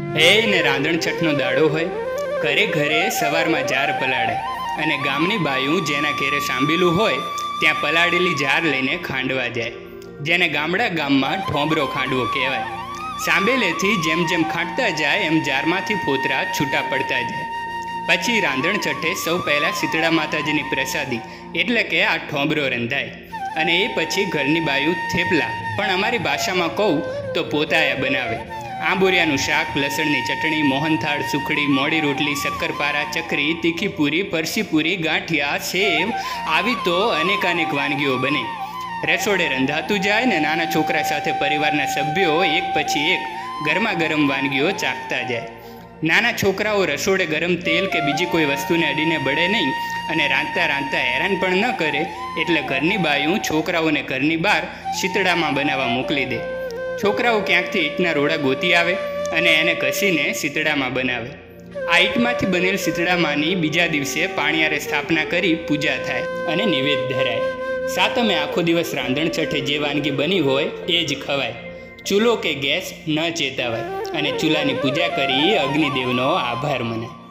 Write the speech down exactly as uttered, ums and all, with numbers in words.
હે ને રાંધણછઠનો દાડો હોય, ઘરે ઘરે સવારમાં જાર પલાળે અને ગામની બાયું જેના ઘેરે સાંભેલું હોય ત્યાં પલાળેલી જાર લઈને ખાંડવા જાય, જેને ગામડા ગામમાં ઠોંબરો ખાંડવો કહેવાય. સાંભેલેથી જેમ જેમ ખાંડતા જાય એમ જારમાંથી ફોતરા છૂટા પડતા જાય. પછી રાંધણછઠે સૌ પહેલાં શીતળા માતાજીની પ્રસાદી એટલે કે આ ઠોંબરો રંધાય અને એ પછી ઘરની બાયું થેપલા, પણ અમારી ભાષામાં કહું તો પોતાયા બનાવે. આંબોરિયાનું શાક, લસણની ચટણી, મોહનથાળ, સુખડી, મોડી રોટલી, શક્કરપારા, ચકરી, તીખી પૂરી, પરસી પૂરી, ગાંઠિયા, સેવ, આવી તો અનેકાનેક વાનગીઓ બને. રસોડે રંધાતું જાય ને નાના છોકરા સાથે પરિવારના સભ્યો એક પછી એક ગરમા ગરમ વાનગીઓ ચાખતા જાય. નાના છોકરાઓ રસોડે ગરમ તેલ કે બીજી કોઈ વસ્તુને અડીને બળે નહીં અને રાંધતા રાંધતા હેરાન પણ ન કરે, એટલે ઘરની બાયું છોકરાઓને ઘરની બહાર શીતળામાં બનાવવા મોકલી દે. છોકરાઓ ક્યાંકથી ઈંટના રોડા ગોતી આવે અને એને ઘસીને શીતળામાં બનાવે. આ ઈંટમાંથી બનેલ શીતળામાંની બીજા દિવસે પાણિયારે સ્થાપના કરી પૂજા થાય અને નિવેદ ધરાય. સાતમે આખો દિવસ રાંધણછઠે જે વાનગી બની હોય એ જ ખવાય. ચૂલો કે ગેસ ન ચેતાવાય અને ચૂલાની પૂજા કરી અગ્નિદેવનો આભાર મનાય.